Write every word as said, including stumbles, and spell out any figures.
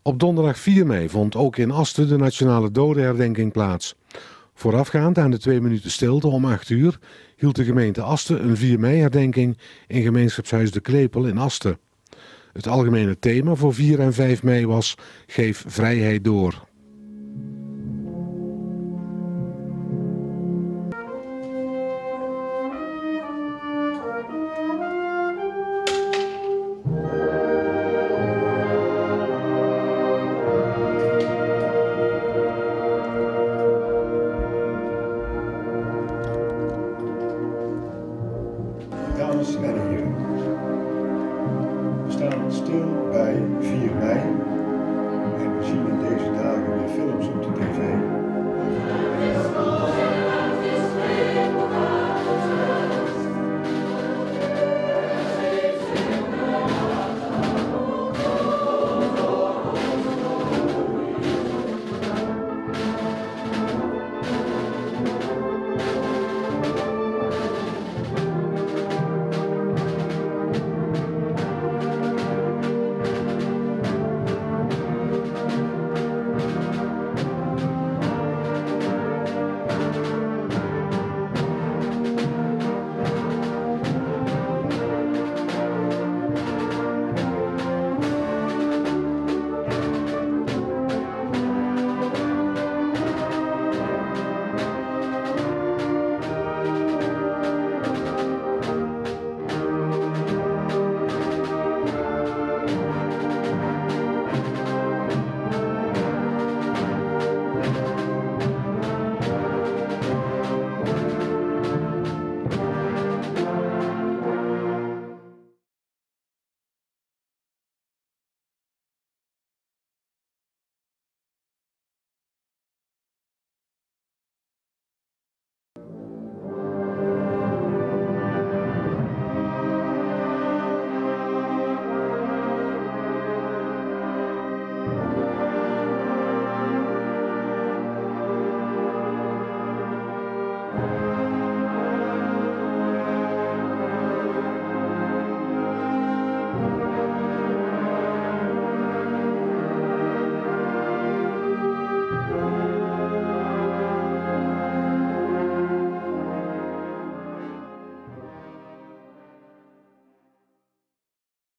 Op donderdag vier mei vond ook in Asten de nationale dodenherdenking plaats. Voorafgaand aan de twee minuten stilte om acht uur hield de gemeente Asten een vier mei herdenking in gemeenschapshuis De Klepel in Asten. Het algemene thema voor vier en vijf mei was Geef vrijheid door. Dames en heren, we staan stil bij vier mei en we zien in deze dagen de films op de tv